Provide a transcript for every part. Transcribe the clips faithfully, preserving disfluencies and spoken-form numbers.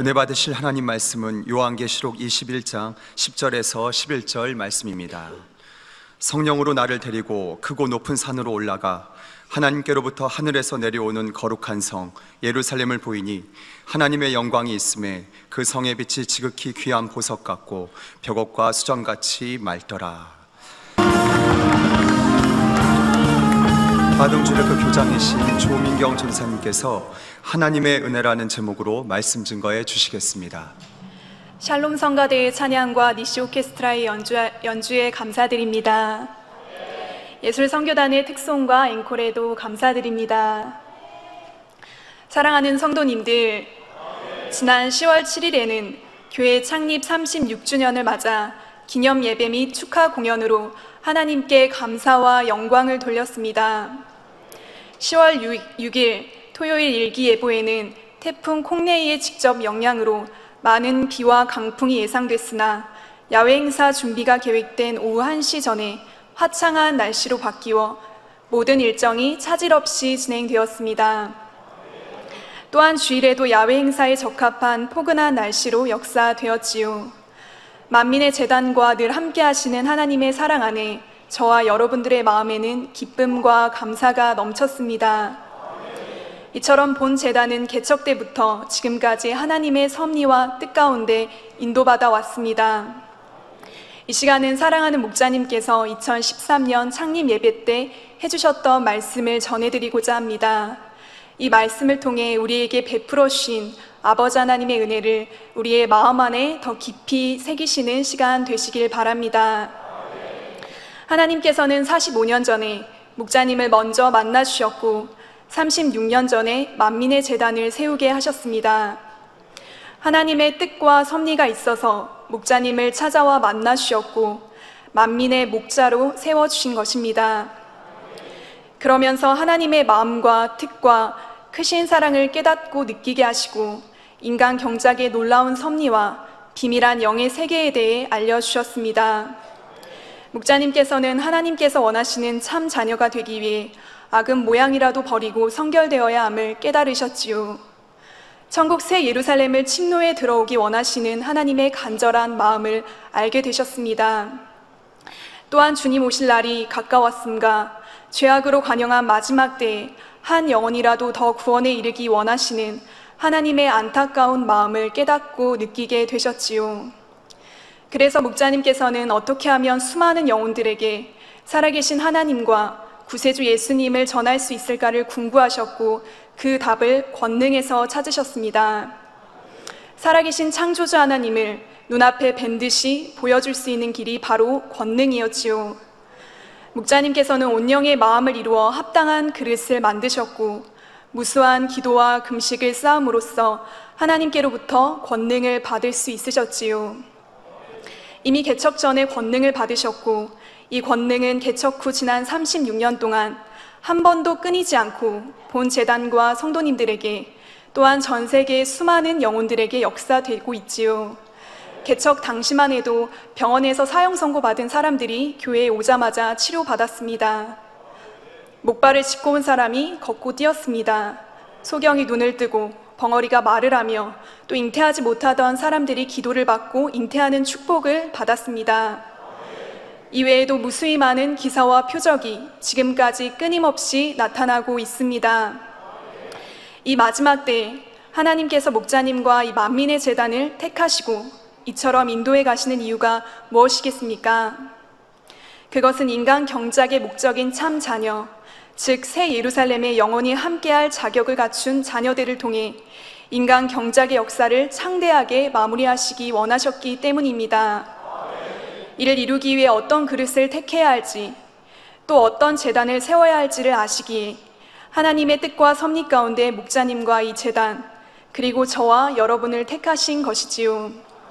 은혜 받으실 하나님 말씀은 요한계시록 이십일 장 십 절에서 십일 절 말씀입니다. 성령으로 나를 데리고 크고 높은 산으로 올라가 하나님께로부터 하늘에서 내려오는 거룩한 성 예루살렘을 보이니 하나님의 영광이 있음에 그 성의 빛이 지극히 귀한 보석 같고 벽옥과 수정같이 맑더라. 아동주일학교 교장이신 조민경 전사님께서 하나님의 은혜라는 제목으로 말씀 증거해 주시겠습니다. 샬롬 성가대의 찬양과 니시 오케스트라의 연주, 연주에 감사드립니다. 예술 선교단의 특송과 앵콜에도 감사드립니다. 사랑하는 성도님들, 지난 시월 칠일에는 교회 창립 삼십육 주년을 맞아 기념 예배 및 축하 공연으로 하나님께 감사와 영광을 돌렸습니다. 시월 육일 토요일 일기예보에는 태풍 콩네이의 직접 영향으로 많은 비와 강풍이 예상됐으나 야외 행사 준비가 계획된 오후 한 시 전에 화창한 날씨로 바뀌어 모든 일정이 차질 없이 진행되었습니다. 또한 주일에도 야외 행사에 적합한 포근한 날씨로 역사되었지요. 만민의 재단과 늘 함께 하시는 하나님의 사랑 안에 저와 여러분들의 마음에는 기쁨과 감사가 넘쳤습니다. 이처럼 본 재단은 개척 때부터 지금까지 하나님의 섭리와 뜻 가운데 인도받아 왔습니다. 이 시간은 사랑하는 목자님께서 이천십삼 년 창립 예배 때 해주셨던 말씀을 전해드리고자 합니다. 이 말씀을 통해 우리에게 베풀어 주신 아버지 하나님의 은혜를 우리의 마음 안에 더 깊이 새기시는 시간 되시길 바랍니다. 하나님께서는 사십오 년 전에 목자님을 먼저 만나 주셨고 삼십육 년 전에 만민의 재단을 세우게 하셨습니다. 하나님의 뜻과 섭리가 있어서 목자님을 찾아와 만나 주셨고 만민의 목자로 세워주신 것입니다. 그러면서 하나님의 마음과 뜻과 크신 사랑을 깨닫고 느끼게 하시고 인간 경작의 놀라운 섭리와 비밀한 영의 세계에 대해 알려주셨습니다. 목자님께서는 하나님께서 원하시는 참 자녀가 되기 위해 악은 모양이라도 버리고 성결되어야 함을 깨달으셨지요. 천국 새 예루살렘을 침노에 들어오기 원하시는 하나님의 간절한 마음을 알게 되셨습니다. 또한 주님 오실 날이 가까웠음과 죄악으로 관영한 마지막 때에 한 영혼이라도 더 구원에 이르기 원하시는 하나님의 안타까운 마음을 깨닫고 느끼게 되셨지요. 그래서 목자님께서는 어떻게 하면 수많은 영혼들에게 살아계신 하나님과 구세주 예수님을 전할 수 있을까를 궁구하셨고 그 답을 권능에서 찾으셨습니다. 살아계신 창조주 하나님을 눈앞에 뵌 듯이 보여줄 수 있는 길이 바로 권능이었지요. 목자님께서는 온영의 마음을 이루어 합당한 그릇을 만드셨고 무수한 기도와 금식을 쌓음으로써 하나님께로부터 권능을 받을 수 있으셨지요. 이미 개척 전에 권능을 받으셨고 이 권능은 개척 후 지난 삼십육 년 동안 한 번도 끊이지 않고 본 재단과 성도님들에게 또한 전 세계 수많은 영혼들에게 역사되고 있지요. 개척 당시만 해도 병원에서 사형 선고받은 사람들이 교회에 오자마자 치료받았습니다. 목발을 짚고 온 사람이 걷고 뛰었습니다. 소경이 눈을 뜨고 벙어리가 말을 하며 또 잉태하지 못하던 사람들이 기도를 받고 잉태하는 축복을 받았습니다. 이외에도 무수히 많은 기사와 표적이 지금까지 끊임없이 나타나고 있습니다. 이 마지막 때에 하나님께서 목자님과 이 만민의 재단을 택하시고 이처럼 인도에 가시는 이유가 무엇이겠습니까? 그것은 인간 경작의 목적인 참 자녀, 즉 새 예루살렘에 영원히 함께할 자격을 갖춘 자녀들을 통해 인간 경작의 역사를 창대하게 마무리하시기 원하셨기 때문입니다. 이를 이루기 위해 어떤 그릇을 택해야 할지 또 어떤 재단을 세워야 할지를 아시기에 하나님의 뜻과 섭리 가운데 목자님과 이 재단 그리고 저와 여러분을 택하신 것이지요.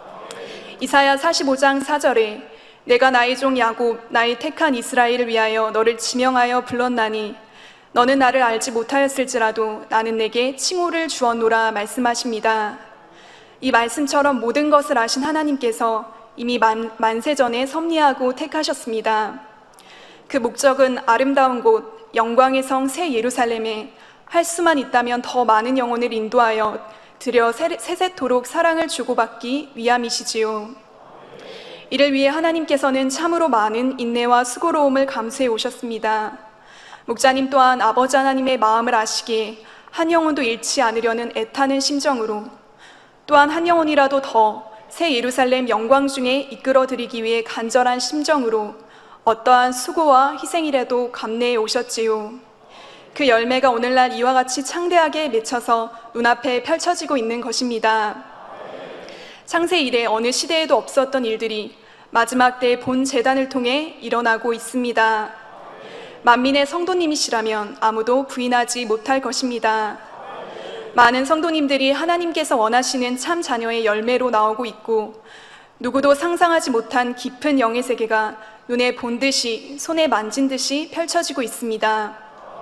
이사야 사십오 장 사 절에 내가 나의 종 야곱 나의 택한 이스라엘을 위하여 너를 지명하여 불렀나니 너는 나를 알지 못하였을지라도 나는 내게 칭호를 주었노라 말씀하십니다. 이 말씀처럼 모든 것을 아신 하나님께서 이미 만, 만세전에 섭리하고 택하셨습니다. 그 목적은 아름다운 곳 영광의 성 새 예루살렘에 할 수만 있다면 더 많은 영혼을 인도하여 들여 세- 세세토록 사랑을 주고받기 위함이시지요. 이를 위해 하나님께서는 참으로 많은 인내와 수고로움을 감수해 오셨습니다. 목자님 또한 아버지 하나님의 마음을 아시기에 한 영혼도 잃지 않으려는 애타는 심정으로, 또한 한 영혼이라도 더 새 예루살렘 영광 중에 이끌어드리기 위해 간절한 심정으로 어떠한 수고와 희생이라도 감내해 오셨지요. 그 열매가 오늘날 이와 같이 창대하게 맺혀서 눈앞에 펼쳐지고 있는 것입니다. 창세 이래 어느 시대에도 없었던 일들이 마지막 때 본 제단을 통해 일어나고 있습니다. 만민의 성도님이시라면 아무도 부인하지 못할 것입니다. 많은 성도님들이 하나님께서 원하시는 참 자녀의 열매로 나오고 있고, 누구도 상상하지 못한 깊은 영의 세계가 눈에 본 듯이, 손에 만진 듯이 펼쳐지고 있습니다.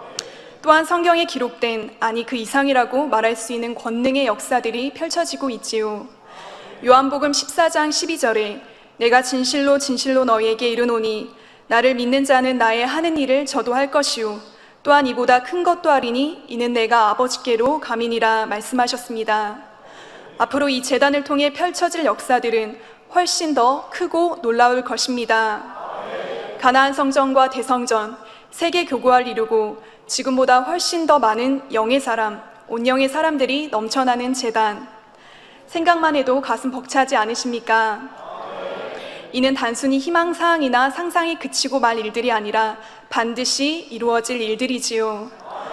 또한 성경에 기록된, 아니 그 이상이라고 말할 수 있는 권능의 역사들이 펼쳐지고 있지요. 요한복음 십사 장 십이 절에 내가 진실로 진실로 너희에게 이르노니 나를 믿는 자는 나의 하는 일을 저도 할 것이요 또한 이보다 큰 것도 하리니 이는 내가 아버지께로 감이니라 말씀하셨습니다. 앞으로 이 제단을 통해 펼쳐질 역사들은 훨씬 더 크고 놀라울 것입니다. 가나안 성전과 대성전, 세계 교구화를 이루고 지금보다 훨씬 더 많은 영의 사람, 온영의 사람들이 넘쳐나는 제단, 생각만 해도 가슴 벅차지 않으십니까? 이는 단순히 희망사항이나 상상이 그치고 말 일들이 아니라 반드시 이루어질 일들이지요.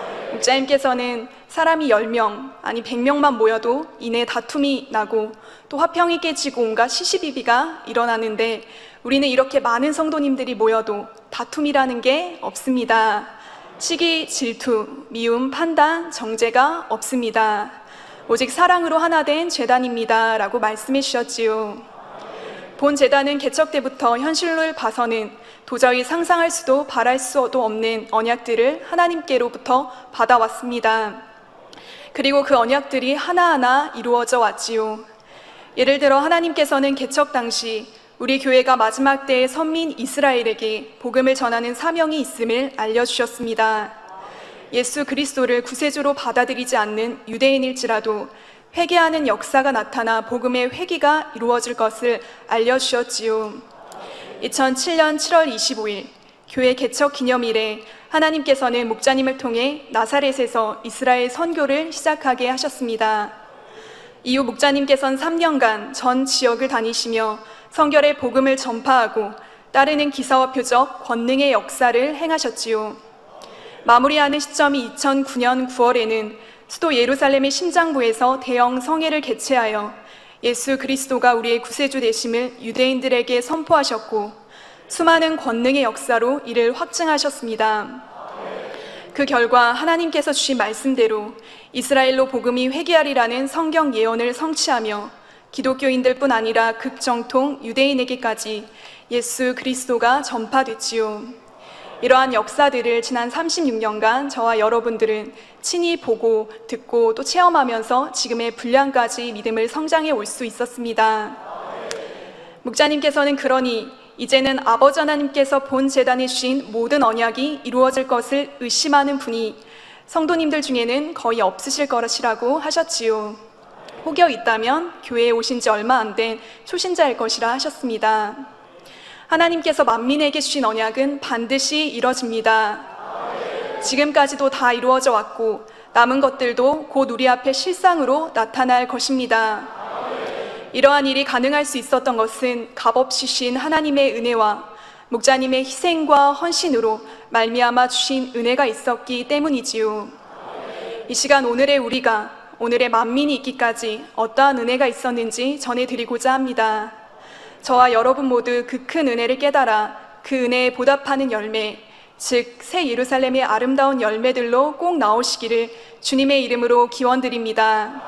목자님께서는 사람이 열 명, 아니 백 명만 모여도 이내 다툼이 나고 또 화평이 깨지고 온갖 시시비비가 일어나는데, 우리는 이렇게 많은 성도님들이 모여도 다툼이라는 게 없습니다. 시기, 질투, 미움, 판단, 정죄가 없습니다. 오직 사랑으로 하나 된 제단입니다 라고 말씀해 주셨지요. 본 제단은 개척 때부터 현실을 봐서는 도저히 상상할 수도 바랄 수도 없는 언약들을 하나님께로부터 받아왔습니다. 그리고 그 언약들이 하나하나 이루어져 왔지요. 예를 들어 하나님께서는 개척 당시 우리 교회가 마지막 때의 선민 이스라엘에게 복음을 전하는 사명이 있음을 알려주셨습니다. 예수 그리스도를 구세주로 받아들이지 않는 유대인일지라도 회개하는 역사가 나타나 복음의 회개가 이루어질 것을 알려주셨지요. 이천칠 년 칠월 이십오일 교회 개척 기념일에 하나님께서는 목자님을 통해 나사렛에서 이스라엘 선교를 시작하게 하셨습니다. 이후 목자님께서는 삼 년간 전 지역을 다니시며 성결의 복음을 전파하고 따르는 기사와 표적, 권능의 역사를 행하셨지요. 마무리하는 시점이 이천구 년 구월에는 수도 예루살렘의 심장부에서 대형 성회를 개최하여 예수 그리스도가 우리의 구세주 되심을 유대인들에게 선포하셨고, 수많은 권능의 역사로 이를 확증하셨습니다. 그 결과 하나님께서 주신 말씀대로 이스라엘로 복음이 회개하리라는 성경 예언을 성취하며 기독교인들뿐 아니라 극정통 유대인에게까지 예수 그리스도가 전파됐지요. 이러한 역사들을 지난 삼십육 년간 저와 여러분들은 친히 보고 듣고 또 체험하면서 지금의 분량까지 믿음을 성장해 올 수 있었습니다. 목자님께서는 그러니 이제는 아버지 하나님께서 본 제단에 주신 모든 언약이 이루어질 것을 의심하는 분이 성도님들 중에는 거의 없으실 것이라고 하셨지요. 혹여 있다면 교회에 오신 지 얼마 안 된 초신자일 것이라 하셨습니다. 하나님께서 만민에게 주신 언약은 반드시 이뤄집니다. 지금까지도 다 이루어져 왔고 남은 것들도 곧 우리 앞에 실상으로 나타날 것입니다. 이러한 일이 가능할 수 있었던 것은 값없이 주신 하나님의 은혜와 목자님의 희생과 헌신으로 말미암아 주신 은혜가 있었기 때문이지요. 이 시간 오늘의 우리가, 오늘의 만민이 있기까지 어떠한 은혜가 있었는지 전해드리고자 합니다. 저와 여러분 모두 그 큰 은혜를 깨달아 그 은혜에 보답하는 열매, 즉 새 예루살렘의 아름다운 열매들로 꼭 나오시기를 주님의 이름으로 기원드립니다.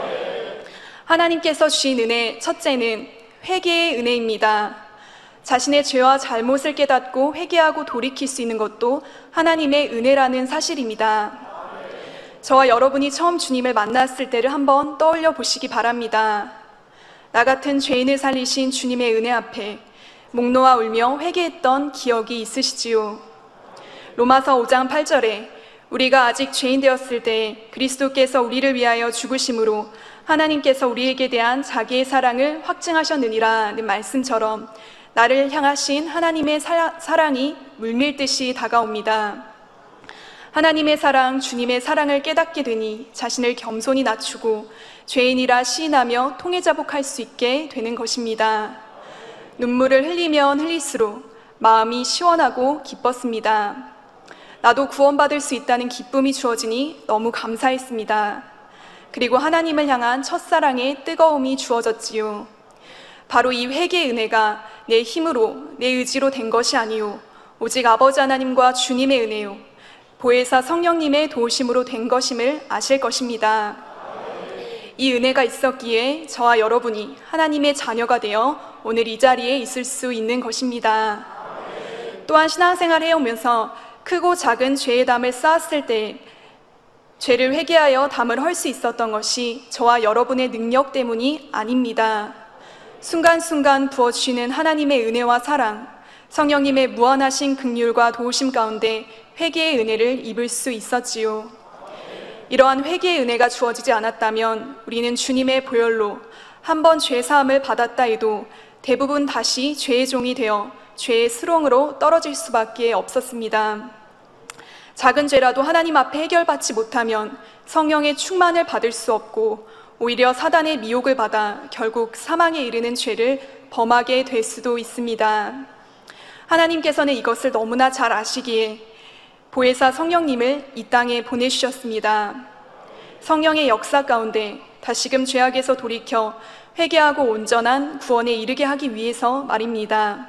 하나님께서 주신 은혜, 첫째는 회개의 은혜입니다. 자신의 죄와 잘못을 깨닫고 회개하고 돌이킬 수 있는 것도 하나님의 은혜라는 사실입니다. 저와 여러분이 처음 주님을 만났을 때를 한번 떠올려 보시기 바랍니다. 나 같은 죄인을 살리신 주님의 은혜 앞에 목 놓아 울며 회개했던 기억이 있으시지요. 로마서 오 장 팔 절에 우리가 아직 죄인 되었을 때 그리스도께서 우리를 위하여 죽으심으로 하나님께서 우리에게 대한 자기의 사랑을 확증하셨느니라는 말씀처럼 나를 향하신 하나님의 사, 사랑이 물밀듯이 다가옵니다. 하나님의 사랑, 주님의 사랑을 깨닫게 되니 자신을 겸손히 낮추고 죄인이라 시인하며 통회자복할 수 있게 되는 것입니다. 눈물을 흘리면 흘릴수록 마음이 시원하고 기뻤습니다. 나도 구원받을 수 있다는 기쁨이 주어지니 너무 감사했습니다. 그리고 하나님을 향한 첫사랑의 뜨거움이 주어졌지요. 바로 이 회개의 은혜가 내 힘으로, 내 의지로 된 것이 아니요 오직 아버지 하나님과 주님의 은혜요 보혜사 성령님의 도우심으로 된 것임을 아실 것입니다. 이 은혜가 있었기에 저와 여러분이 하나님의 자녀가 되어 오늘 이 자리에 있을 수 있는 것입니다. 또한 신앙생활 해오면서 크고 작은 죄의 담을 쌓았을 때 죄를 회개하여 담을 헐 수 있었던 것이 저와 여러분의 능력 때문이 아닙니다. 순간순간 부어주시는 하나님의 은혜와 사랑, 성령님의 무한하신 긍휼과 도우심 가운데 회개의 은혜를 입을 수 있었지요. 이러한 회개의 은혜가 주어지지 않았다면 우리는 주님의 보혈로 한 번 죄사함을 받았다 해도 대부분 다시 죄의 종이 되어 죄의 수렁으로 떨어질 수밖에 없었습니다. 작은 죄라도 하나님 앞에 해결받지 못하면 성령의 충만을 받을 수 없고 오히려 사단의 미혹을 받아 결국 사망에 이르는 죄를 범하게 될 수도 있습니다. 하나님께서는 이것을 너무나 잘 아시기에 보혜사 성령님을 이 땅에 보내주셨습니다. 성령의 역사 가운데 다시금 죄악에서 돌이켜 회개하고 온전한 구원에 이르게 하기 위해서 말입니다.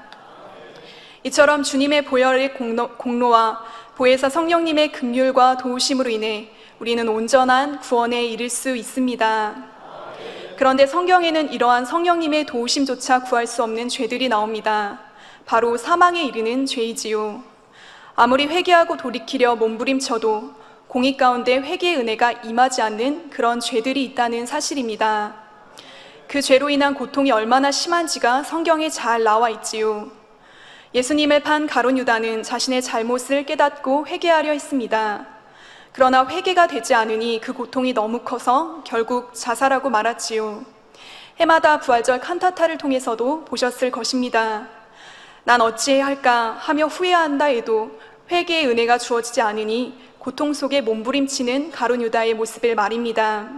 이처럼 주님의 보혈의 공로, 공로와 보혜사 성령님의 긍휼과 도우심으로 인해 우리는 온전한 구원에 이를 수 있습니다. 그런데 성경에는 이러한 성령님의 도우심조차 구할 수 없는 죄들이 나옵니다. 바로 사망에 이르는 죄이지요. 아무리 회개하고 돌이키려 몸부림쳐도 공의 가운데 회개의 은혜가 임하지 않는 그런 죄들이 있다는 사실입니다. 그 죄로 인한 고통이 얼마나 심한지가 성경에 잘 나와 있지요. 예수님을 판 가룟 유다는 자신의 잘못을 깨닫고 회개하려 했습니다. 그러나 회개가 되지 않으니 그 고통이 너무 커서 결국 자살하고 말았지요. 해마다 부활절 칸타타를 통해서도 보셨을 것입니다. 난 어찌해야 할까 하며 후회한다 해도 회개의 은혜가 주어지지 않으니 고통 속에 몸부림치는 가룟 유다의 모습을 말입니다.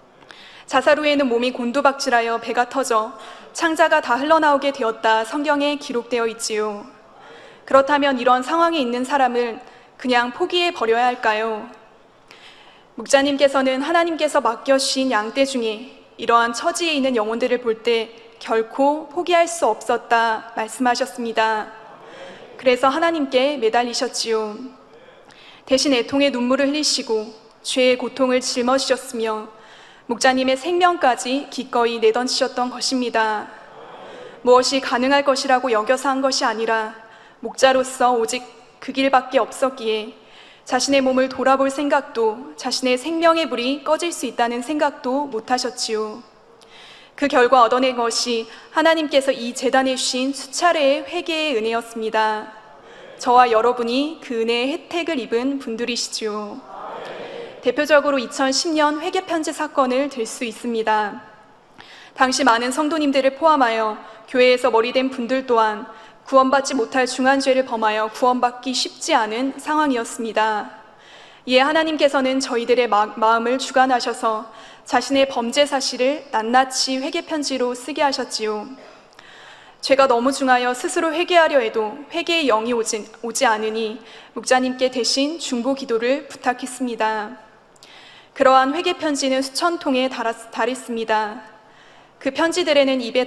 자살 후에는 몸이 곤두박질하여 배가 터져 창자가 다 흘러나오게 되었다 성경에 기록되어 있지요. 그렇다면 이런 상황에 있는 사람을 그냥 포기해 버려야 할까요? 목자님께서는 하나님께서 맡겨주신 양떼 중에 이러한 처지에 있는 영혼들을 볼 때 결코 포기할 수 없었다 말씀하셨습니다. 그래서 하나님께 매달리셨지요. 대신 애통의 눈물을 흘리시고 죄의 고통을 짊어지셨으며 목자님의 생명까지 기꺼이 내던지셨던 것입니다. 무엇이 가능할 것이라고 여겨서 한 것이 아니라 목자로서 오직 그 길밖에 없었기에 자신의 몸을 돌아볼 생각도 자신의 생명의 불이 꺼질 수 있다는 생각도 못하셨지요. 그 결과 얻어낸 것이 하나님께서 이 제단에 주신 수차례의 회개의 은혜였습니다. 저와 여러분이 그 은혜의 혜택을 입은 분들이시죠. 대표적으로 이천십 년 회개편지 사건을 들 수 있습니다. 당시 많은 성도님들을 포함하여 교회에서 머리된 분들 또한 구원받지 못할 중한 죄를 범하여 구원받기 쉽지 않은 상황이었습니다. 이에 하나님께서는 저희들의 마, 마음을 주관하셔서 자신의 범죄 사실을 낱낱이 회개편지로 쓰게 하셨지요. 죄가 너무 중하여 스스로 회개하려 해도 회개의 영이 오지, 오지 않으니 목자님께 대신 중보 기도를 부탁했습니다. 그러한 회개편지는 수천 통에 달았, 달했습니다. 그 편지들에는 입에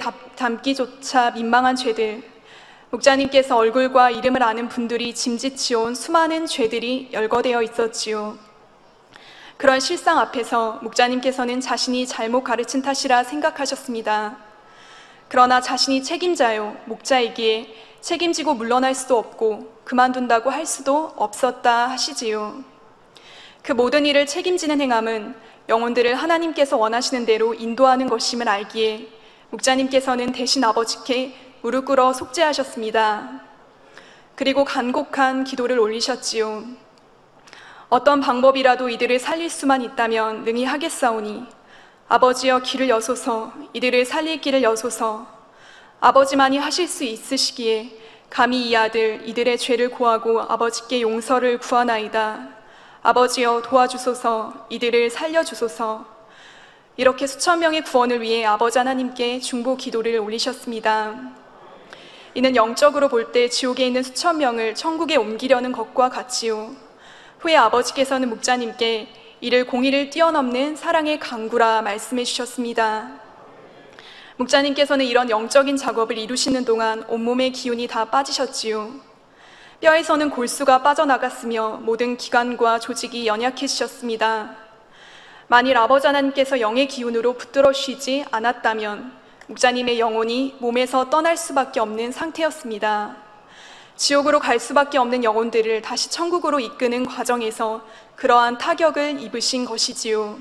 담기조차 민망한 죄들, 목자님께서 얼굴과 이름을 아는 분들이 짐짓지어온 수많은 죄들이 열거되어 있었지요. 그런 실상 앞에서 목자님께서는 자신이 잘못 가르친 탓이라 생각하셨습니다. 그러나 자신이 책임자요, 목자이기에 책임지고 물러날 수도 없고 그만둔다고 할 수도 없었다 하시지요. 그 모든 일을 책임지는 행함은 영혼들을 하나님께서 원하시는 대로 인도하는 것임을 알기에 목자님께서는 대신 아버지께 무릎 꿇어 속죄하셨습니다. 그리고 간곡한 기도를 올리셨지요. 어떤 방법이라도 이들을 살릴 수만 있다면 능히 하겠사오니 아버지여 길을 여소서, 이들을 살릴 길을 여소서. 아버지만이 하실 수 있으시기에 감히 이 아들 이들의 죄를 고하고 아버지께 용서를 구하나이다. 아버지여 도와주소서, 이들을 살려주소서. 이렇게 수천 명의 구원을 위해 아버지 하나님께 중보 기도를 올리셨습니다. 이는 영적으로 볼 때 지옥에 있는 수천 명을 천국에 옮기려는 것과 같지요. 후에 아버지께서는 목자님께 이를 공의를 뛰어넘는 사랑의 강구라 말씀해 주셨습니다. 목자님께서는 이런 영적인 작업을 이루시는 동안 온몸의 기운이 다 빠지셨지요. 뼈에서는 골수가 빠져나갔으며 모든 기관과 조직이 연약해지셨습니다. 만일 아버지 하나님께서 영의 기운으로 붙들어 쉬지 않았다면 목자님의 영혼이 몸에서 떠날 수밖에 없는 상태였습니다. 지옥으로 갈 수밖에 없는 영혼들을 다시 천국으로 이끄는 과정에서 그러한 타격을 입으신 것이지요.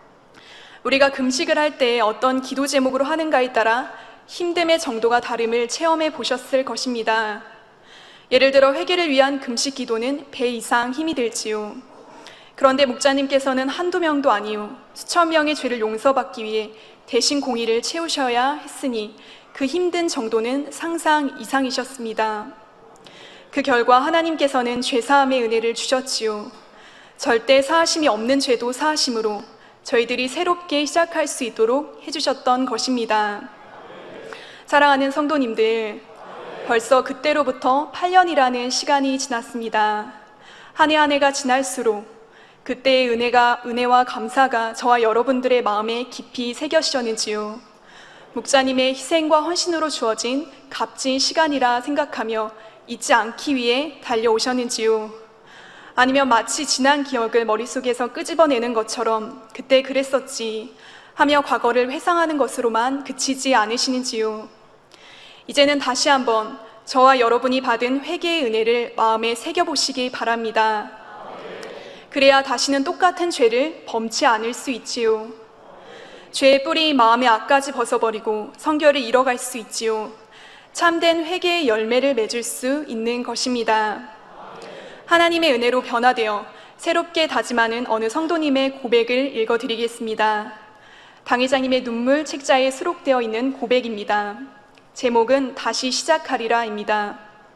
우리가 금식을 할 때 어떤 기도 제목으로 하는가에 따라 힘듦의 정도가 다름을 체험해 보셨을 것입니다. 예를 들어 회개를 위한 금식 기도는 배 이상 힘이 들지요. 그런데 목자님께서는 한두 명도 아니요 수천 명의 죄를 용서받기 위해 대신 공의를 채우셔야 했으니 그 힘든 정도는 상상 이상이셨습니다. 그 결과 하나님께서는 죄사함의 은혜를 주셨지요. 절대 사하심이 없는 죄도 사하심으로 저희들이 새롭게 시작할 수 있도록 해주셨던 것입니다. 사랑하는 성도님들, 벌써 그때로부터 팔 년이라는 시간이 지났습니다. 한 해 한 해가 지날수록 그때의 은혜가, 은혜와 감사가 저와 여러분들의 마음에 깊이 새겨지셨는지요. 목자님의 희생과 헌신으로 주어진 값진 시간이라 생각하며 잊지 않기 위해 달려오셨는지요. 아니면 마치 지난 기억을 머릿속에서 끄집어내는 것처럼 그때 그랬었지 하며 과거를 회상하는 것으로만 그치지 않으시는지요. 이제는 다시 한번 저와 여러분이 받은 회개의 은혜를 마음에 새겨보시기 바랍니다. 그래야 다시는 똑같은 죄를 범치 않을 수 있지요. 죄의 뿌리 마음의 악까지 벗어버리고 성결을 이뤄갈 수 있지요. 참된 회개의 열매를 맺을 수 있는 것입니다. 하나님의 은혜로 변화되어 새롭게 다짐하는 어느 성도님의 고백을 읽어드리겠습니다. 당회장님의 눈물 책자에 수록되어 있는 고백입니다. 제목은 다시 시작하리라입니다.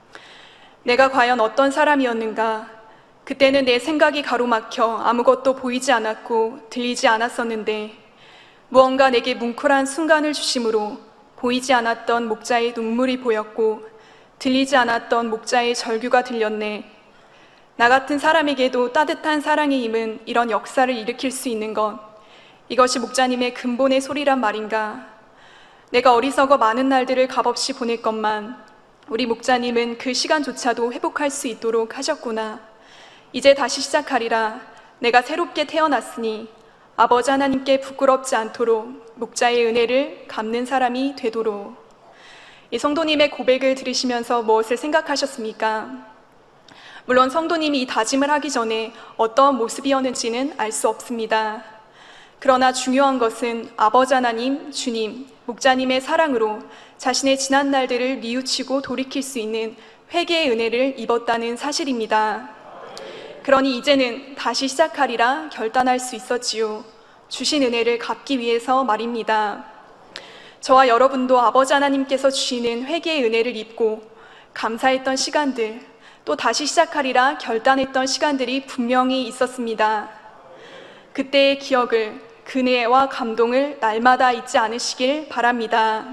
내가 과연 어떤 사람이었는가? 그때는 내 생각이 가로막혀 아무것도 보이지 않았고 들리지 않았었는데 무언가 내게 뭉클한 순간을 주심으로 보이지 않았던 목자의 눈물이 보였고 들리지 않았던 목자의 절규가 들렸네. 나 같은 사람에게도 따뜻한 사랑의 힘은 이런 역사를 일으킬 수 있는 것, 이것이 목자님의 근본의 소리란 말인가. 내가 어리석어 많은 날들을 값없이 보낼 것만 우리 목자님은 그 시간조차도 회복할 수 있도록 하셨구나. 이제 다시 시작하리라. 내가 새롭게 태어났으니 아버지 하나님께 부끄럽지 않도록 목자의 은혜를 갚는 사람이 되도록. 이 성도님의 고백을 들으시면서 무엇을 생각하셨습니까? 물론 성도님이 이 다짐을 하기 전에 어떤 모습이었는지는 알 수 없습니다. 그러나 중요한 것은 아버지 하나님, 주님, 목자님의 사랑으로 자신의 지난 날들을 뉘우치고 돌이킬 수 있는 회개의 은혜를 입었다는 사실입니다. 그러니 이제는 다시 시작하리라 결단할 수 있었지요. 주신 은혜를 갚기 위해서 말입니다. 저와 여러분도 아버지 하나님께서 주시는 회개의 은혜를 입고 감사했던 시간들, 또 다시 시작하리라 결단했던 시간들이 분명히 있었습니다. 그때의 기억을, 그네와 감동을 날마다 잊지 않으시길 바랍니다.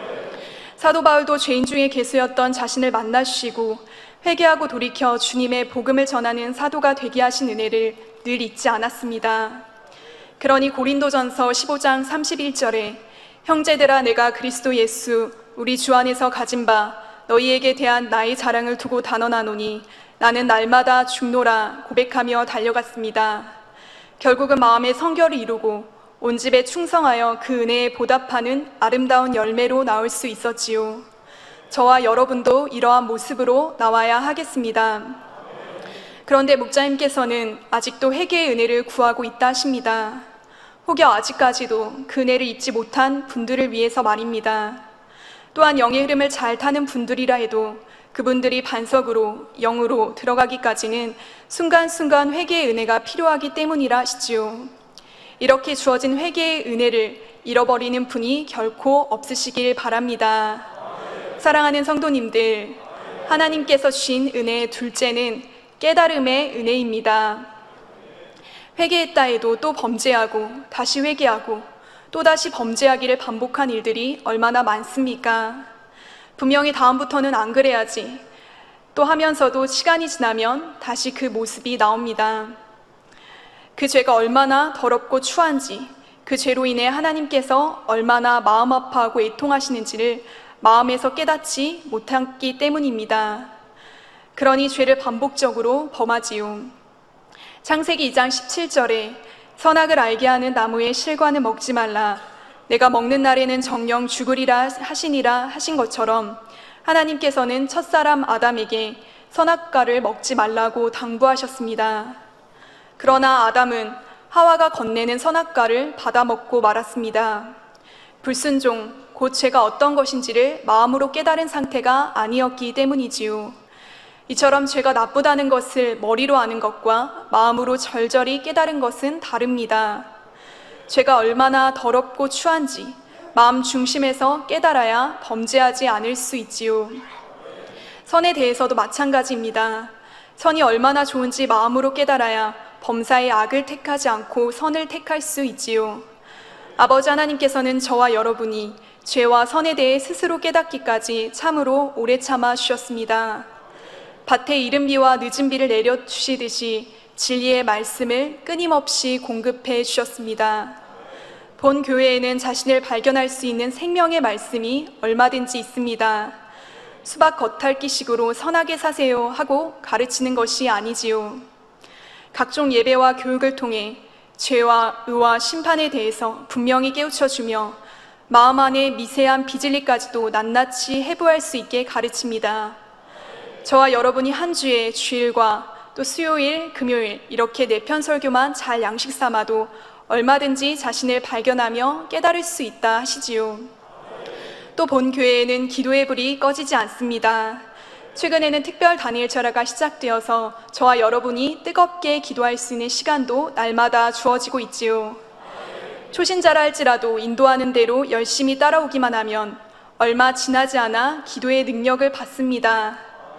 사도 바울도 죄인 중에 괴수였던 자신을 만나주시고 회개하고 돌이켜 주님의 복음을 전하는 사도가 되게 하신 은혜를 늘 잊지 않았습니다. 그러니 고린도전서 십오 장 삼십일 절에 형제들아 내가 그리스도 예수 우리 주 안에서 가진 바 너희에게 대한 나의 자랑을 두고 단언하노니 나는 날마다 죽노라 고백하며 달려갔습니다. 결국은 마음의 성결을 이루고 온 집에 충성하여 그 은혜에 보답하는 아름다운 열매로 나올 수 있었지요. 저와 여러분도 이러한 모습으로 나와야 하겠습니다. 그런데 목자님께서는 아직도 회개의 은혜를 구하고 있다 하십니다. 혹여 아직까지도 그 은혜를 잊지 못한 분들을 위해서 말입니다. 또한 영의 흐름을 잘 타는 분들이라 해도 그분들이 반석으로 영으로 들어가기까지는 순간순간 회개의 은혜가 필요하기 때문이라 하시지요. 이렇게 주어진 회개의 은혜를 잃어버리는 분이 결코 없으시길 바랍니다. 사랑하는 성도님들, 하나님께서 주신 은혜의 둘째는 깨달음의 은혜입니다. 회개했다 해도 또 범죄하고 다시 회개하고 또다시 범죄하기를 반복한 일들이 얼마나 많습니까? 분명히 다음부터는 안 그래야지 또 하면서도 시간이 지나면 다시 그 모습이 나옵니다. 그 죄가 얼마나 더럽고 추한지, 그 죄로 인해 하나님께서 얼마나 마음 아파하고 애통하시는지를 마음에서 깨닫지 못했기 때문입니다. 그러니 죄를 반복적으로 범하지요. 창세기 이 장 십칠 절에 선악을 알게 하는 나무의 실과는 먹지 말라, 내가 먹는 날에는 정녕 죽으리라 하시니라 하신 것처럼 하나님께서는 첫사람 아담에게 선악과를 먹지 말라고 당부하셨습니다. 그러나 아담은 하와가 건네는 선악과를 받아먹고 말았습니다. 불순종, 곧 죄가 어떤 것인지를 마음으로 깨달은 상태가 아니었기 때문이지요. 이처럼 죄가 나쁘다는 것을 머리로 아는 것과 마음으로 절절히 깨달은 것은 다릅니다. 죄가 얼마나 더럽고 추한지 마음 중심에서 깨달아야 범죄하지 않을 수 있지요. 선에 대해서도 마찬가지입니다. 선이 얼마나 좋은지 마음으로 깨달아야 범사의 악을 택하지 않고 선을 택할 수 있지요. 아버지 하나님께서는 저와 여러분이 죄와 선에 대해 스스로 깨닫기까지 참으로 오래 참아 주셨습니다. 밭에 이른 비와 늦은 비를 내려주시듯이 진리의 말씀을 끊임없이 공급해 주셨습니다. 본 교회에는 자신을 발견할 수 있는 생명의 말씀이 얼마든지 있습니다. 수박 겉핥기식으로 선하게 사세요 하고 가르치는 것이 아니지요. 각종 예배와 교육을 통해 죄와 의와 심판에 대해서 분명히 깨우쳐주며 마음 안에 미세한 비진리까지도 낱낱이 해부할 수 있게 가르칩니다. 저와 여러분이 한 주에 주일과 또 수요일, 금요일 이렇게 네 편 설교만 잘 양식 삼아도 얼마든지 자신을 발견하며 깨달을 수 있다 하시지요. 또 본 교회에는 기도의 불이 꺼지지 않습니다. 최근에는 특별 다니엘 철야가 시작되어서 저와 여러분이 뜨겁게 기도할 수 있는 시간도 날마다 주어지고 있지요. 초신자라 할지라도 인도하는 대로 열심히 따라오기만 하면 얼마 지나지 않아 기도의 능력을 받습니다.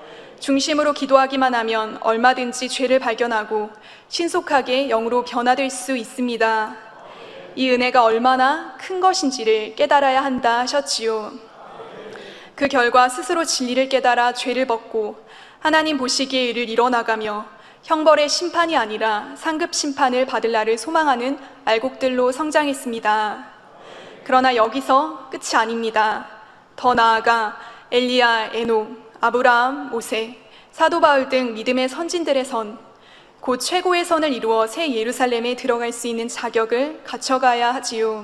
중심으로 기도하기만 하면 얼마든지 죄를 발견하고 신속하게 영으로 변화될 수 있습니다. 이 은혜가 얼마나 큰 것인지를 깨달아야 한다 하셨지요. 그 결과 스스로 진리를 깨달아 죄를 벗고 하나님 보시기에 이를 이뤄나가며 형벌의 심판이 아니라 상급 심판을 받을 날을 소망하는 알곡들로 성장했습니다. 그러나 여기서 끝이 아닙니다. 더 나아가 엘리야, 에녹, 아브라함, 모세, 사도 바울 등 믿음의 선진들의 선, 곧 최고의 선을 이루어 새 예루살렘에 들어갈 수 있는 자격을 갖춰가야 하지요.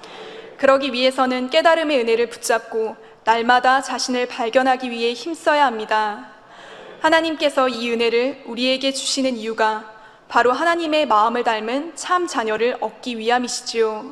그러기 위해서는 깨달음의 은혜를 붙잡고 날마다 자신을 발견하기 위해 힘써야 합니다. 하나님께서 이 은혜를 우리에게 주시는 이유가 바로 하나님의 마음을 닮은 참 자녀를 얻기 위함이시지요.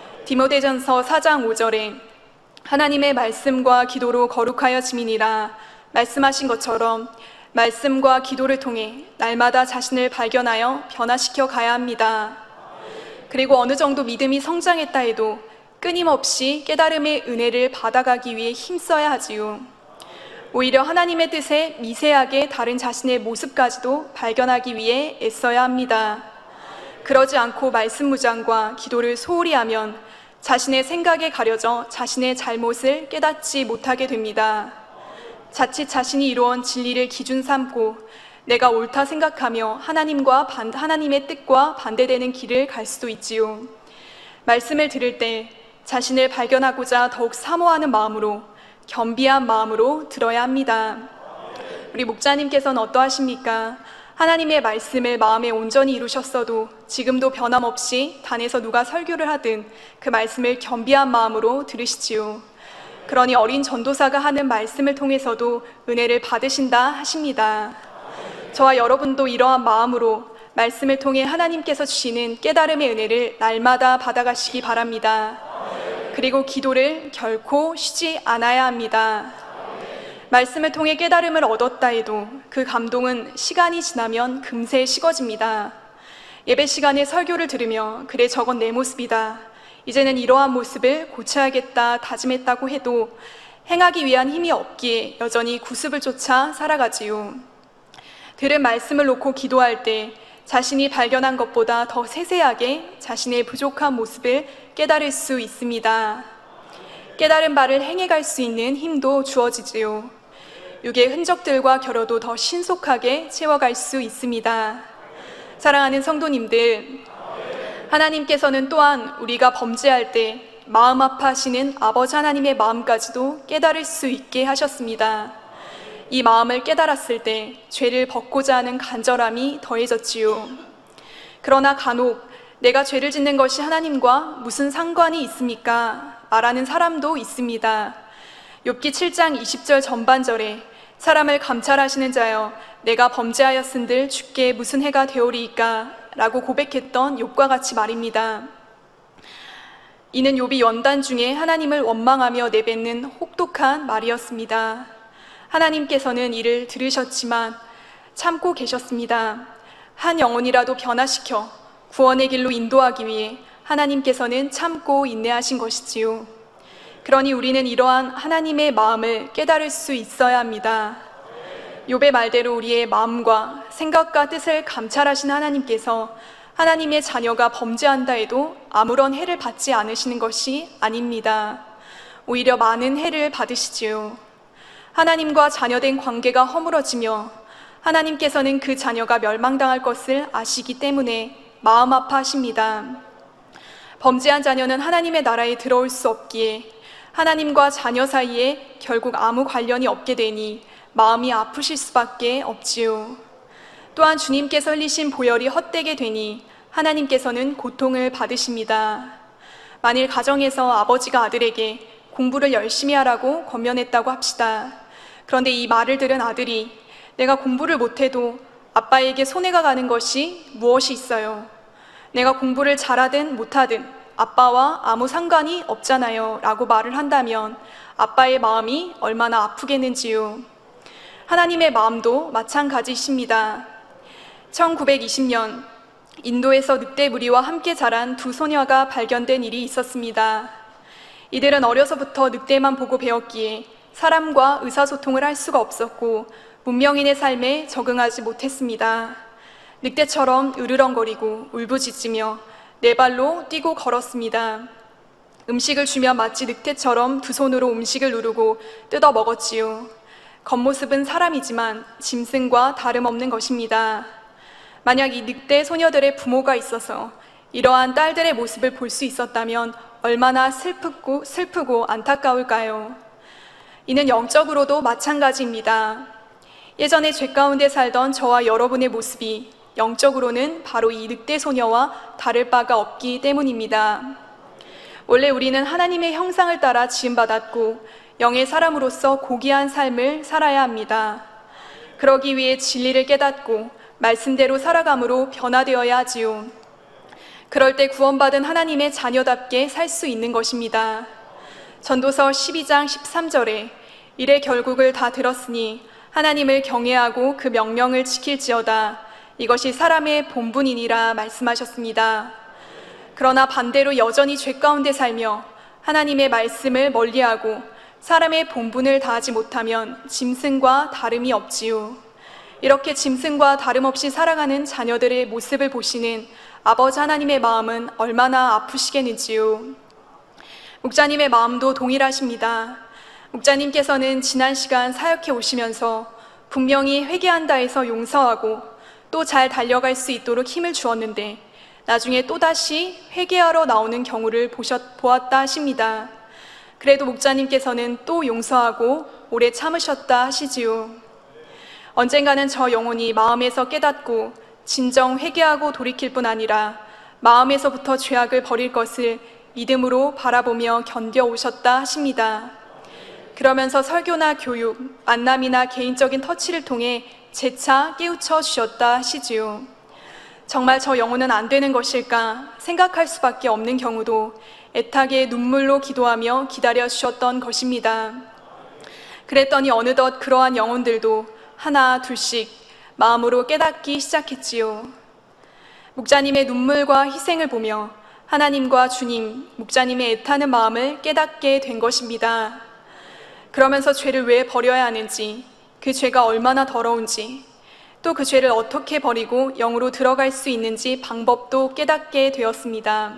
디모데전서 사 장 오 절에 하나님의 말씀과 기도로 거룩하여 지민이라 말씀하신 것처럼 말씀과 기도를 통해 날마다 자신을 발견하여 변화시켜 가야 합니다. 그리고 어느 정도 믿음이 성장했다 해도 끊임없이 깨달음의 은혜를 받아가기 위해 힘써야 하지요. 오히려 하나님의 뜻에 미세하게 다른 자신의 모습까지도 발견하기 위해 애써야 합니다. 그러지 않고 말씀 무장과 기도를 소홀히 하면 자신의 생각에 가려져 자신의 잘못을 깨닫지 못하게 됩니다. 자칫 자신이 이루어온 진리를 기준 삼고 내가 옳다 생각하며 하나님과 반, 하나님의 뜻과 반대되는 길을 갈 수도 있지요. 말씀을 들을 때 자신을 발견하고자 더욱 사모하는 마음으로, 겸비한 마음으로 들어야 합니다. 우리 목자님께서는 어떠하십니까? 하나님의 말씀을 마음에 온전히 이루셨어도 지금도 변함없이 단에서 누가 설교를 하든 그 말씀을 겸비한 마음으로 들으시지요. 그러니 어린 전도사가 하는 말씀을 통해서도 은혜를 받으신다 하십니다. 저와 여러분도 이러한 마음으로 말씀을 통해 하나님께서 주시는 깨달음의 은혜를 날마다 받아가시기 바랍니다. 그리고 기도를 결코 쉬지 않아야 합니다. 말씀을 통해 깨달음을 얻었다 해도 그 감동은 시간이 지나면 금세 식어집니다. 예배 시간에 설교를 들으며 그래 저건 내 모습이다, 이제는 이러한 모습을 고쳐야겠다 다짐했다고 해도 행하기 위한 힘이 없기에 여전히 구습을 쫓아 살아가지요. 들은 말씀을 놓고 기도할 때 자신이 발견한 것보다 더 세세하게 자신의 부족한 모습을 깨달을 수 있습니다. 깨달은 바를 행해갈 수 있는 힘도 주어지지요. 육의 흔적들과 결여도 더 신속하게 채워갈 수 있습니다. 사랑하는 성도님들, 하나님께서는 또한 우리가 범죄할 때 마음 아파하시는 아버지 하나님의 마음까지도 깨달을 수 있게 하셨습니다. 이 마음을 깨달았을 때 죄를 벗고자 하는 간절함이 더해졌지요. 그러나 간혹 내가 죄를 짓는 것이 하나님과 무슨 상관이 있습니까? 말하는 사람도 있습니다. 욥기 칠 장 이십 절 전반절에 사람을 감찰하시는 자여 내가 범죄하였은들 주께 무슨 해가 되오리이까? 라고 고백했던 욥과 같이 말입니다. 이는 욥이 연단 중에 하나님을 원망하며 내뱉는 혹독한 말이었습니다. 하나님께서는 이를 들으셨지만 참고 계셨습니다. 한 영혼이라도 변화시켜 구원의 길로 인도하기 위해 하나님께서는 참고 인내하신 것이지요. 그러니 우리는 이러한 하나님의 마음을 깨달을 수 있어야 합니다. 욥의 말대로 우리의 마음과 생각과 뜻을 감찰하신 하나님께서 하나님의 자녀가 범죄한다 해도 아무런 해를 받지 않으시는 것이 아닙니다. 오히려 많은 해를 받으시지요. 하나님과 자녀된 관계가 허물어지며 하나님께서는 그 자녀가 멸망당할 것을 아시기 때문에 마음 아파하십니다. 범죄한 자녀는 하나님의 나라에 들어올 수 없기에 하나님과 자녀 사이에 결국 아무 관련이 없게 되니 마음이 아프실 수밖에 없지요. 또한 주님께서 흘리신 보혈이 헛되게 되니 하나님께서는 고통을 받으십니다. 만일 가정에서 아버지가 아들에게 공부를 열심히 하라고 권면했다고 합시다. 그런데 이 말을 들은 아들이 내가 공부를 못해도 아빠에게 손해가 가는 것이 무엇이 있어요? 내가 공부를 잘하든 못하든 아빠와 아무 상관이 없잖아요 라고 말을 한다면 아빠의 마음이 얼마나 아프겠는지요. 하나님의 마음도 마찬가지십니다. 천구백이십 년 인도에서 늑대 무리와 함께 자란 두 소녀가 발견된 일이 있었습니다. 이들은 어려서부터 늑대만 보고 배웠기에 사람과 의사소통을 할 수가 없었고 문명인의 삶에 적응하지 못했습니다. 늑대처럼 으르렁거리고 울부짖으며 네 발로 뛰고 걸었습니다. 음식을 주면 마치 늑대처럼 두 손으로 음식을 누르고 뜯어 먹었지요. 겉모습은 사람이지만 짐승과 다름없는 것입니다. 만약 이 늑대 소녀들의 부모가 있어서 이러한 딸들의 모습을 볼 수 있었다면 얼마나 슬프고, 슬프고 안타까울까요? 이는 영적으로도 마찬가지입니다. 예전에 죄 가운데 살던 저와 여러분의 모습이 영적으로는 바로 이 늑대 소녀와 다를 바가 없기 때문입니다. 원래 우리는 하나님의 형상을 따라 지음받았고 영의 사람으로서 고귀한 삶을 살아야 합니다. 그러기 위해 진리를 깨닫고 말씀대로 살아감으로 변화되어야 하지요. 그럴 때 구원받은 하나님의 자녀답게 살 수 있는 것입니다. 전도서 십이 장 십삼 절에 이래 결국을 다 들었으니 하나님을 경외하고 그 명령을 지킬지어다 이것이 사람의 본분이니라 말씀하셨습니다. 그러나 반대로 여전히 죄 가운데 살며 하나님의 말씀을 멀리하고 사람의 본분을 다하지 못하면 짐승과 다름이 없지요. 이렇게 짐승과 다름없이 살아가는 자녀들의 모습을 보시는 아버지 하나님의 마음은 얼마나 아프시겠는지요. 목자님의 마음도 동일하십니다. 목자님께서는 지난 시간 사역해 오시면서 분명히 회개한다 해서 용서하고 또 잘 달려갈 수 있도록 힘을 주었는데 나중에 또다시 회개하러 나오는 경우를 보셨, 보았다 하십니다. 그래도 목자님께서는 또 용서하고 오래 참으셨다 하시지요. 언젠가는 저 영혼이 마음에서 깨닫고 진정 회개하고 돌이킬 뿐 아니라 마음에서부터 죄악을 버릴 것을 믿음으로 바라보며 견뎌오셨다 하십니다. 그러면서 설교나 교육, 만남이나 개인적인 터치를 통해 재차 깨우쳐 주셨다 하시지요. 정말 저 영혼은 안 되는 것일까 생각할 수밖에 없는 경우도 애타게 눈물로 기도하며 기다려 주셨던 것입니다. 그랬더니 어느덧 그러한 영혼들도 하나 둘씩 마음으로 깨닫기 시작했지요. 목자님의 눈물과 희생을 보며 하나님과 주님, 목자님의 애타는 마음을 깨닫게 된 것입니다. 그러면서 죄를 왜 버려야 하는지, 그 죄가 얼마나 더러운지, 또 그 죄를 어떻게 버리고 영으로 들어갈 수 있는지 방법도 깨닫게 되었습니다.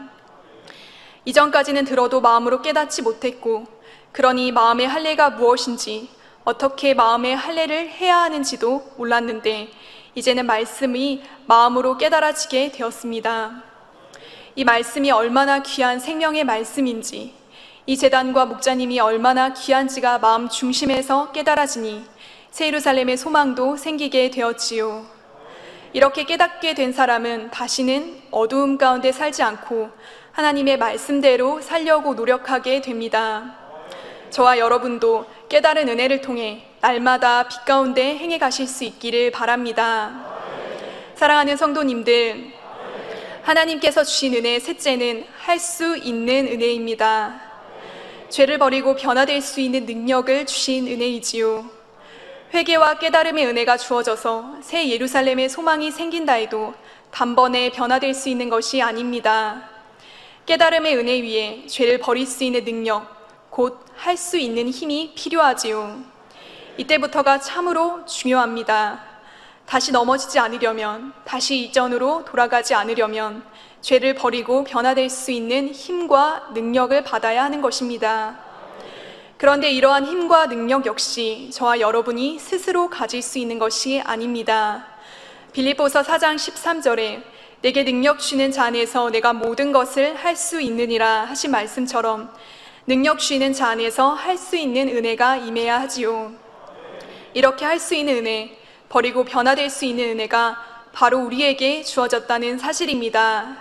이전까지는 들어도 마음으로 깨닫지 못했고, 그러니 마음의 할례가 무엇인지, 어떻게 마음의 할례를 해야 하는지도 몰랐는데 이제는 말씀이 마음으로 깨달아지게 되었습니다. 이 말씀이 얼마나 귀한 생명의 말씀인지, 이 제단과 목자님이 얼마나 귀한지가 마음 중심에서 깨달아지니 새 예루살렘의 소망도 생기게 되었지요. 이렇게 깨닫게 된 사람은 다시는 어두움 가운데 살지 않고 하나님의 말씀대로 살려고 노력하게 됩니다. 저와 여러분도 깨달은 은혜를 통해 날마다 빛 가운데 행해 가실 수 있기를 바랍니다. 사랑하는 성도님들, 하나님께서 주신 은혜의 셋째는 할 수 있는 은혜입니다. 죄를 버리고 변화될 수 있는 능력을 주신 은혜이지요. 회개와 깨달음의 은혜가 주어져서 새 예루살렘의 소망이 생긴다 해도 단번에 변화될 수 있는 것이 아닙니다. 깨달음의 은혜 위에 죄를 버릴 수 있는 능력, 곧 할 수 있는 힘이 필요하지요. 이때부터가 참으로 중요합니다. 다시 넘어지지 않으려면, 다시 이전으로 돌아가지 않으려면 죄를 버리고 변화될 수 있는 힘과 능력을 받아야 하는 것입니다. 그런데 이러한 힘과 능력 역시 저와 여러분이 스스로 가질 수 있는 것이 아닙니다. 빌립보서 사 장 십삼 절에 내게 능력 주시는 자 안에서 내가 모든 것을 할 수 있느니라 하신 말씀처럼 능력 주시는 자 안에서 할 수 있는 은혜가 임해야 하지요. 이렇게 할 수 있는 은혜, 버리고 변화될 수 있는 은혜가 바로 우리에게 주어졌다는 사실입니다.